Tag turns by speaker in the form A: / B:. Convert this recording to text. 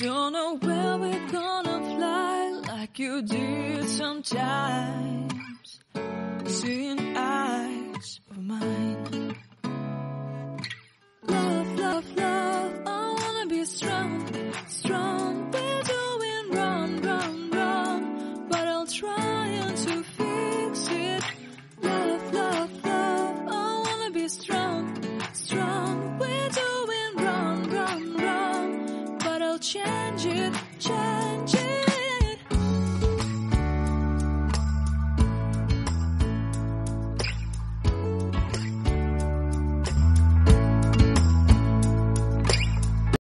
A: Don't know where we're gonna fly like you did sometimes. Seeing eyes of mine. Love, love, love, I wanna be strong, strong. We're doing wrong, wrong, wrong, but I'll try to fix it. Love, love, love, I wanna be strong, strong. We're doing wrong, wrong, wrong, but I'll change it, change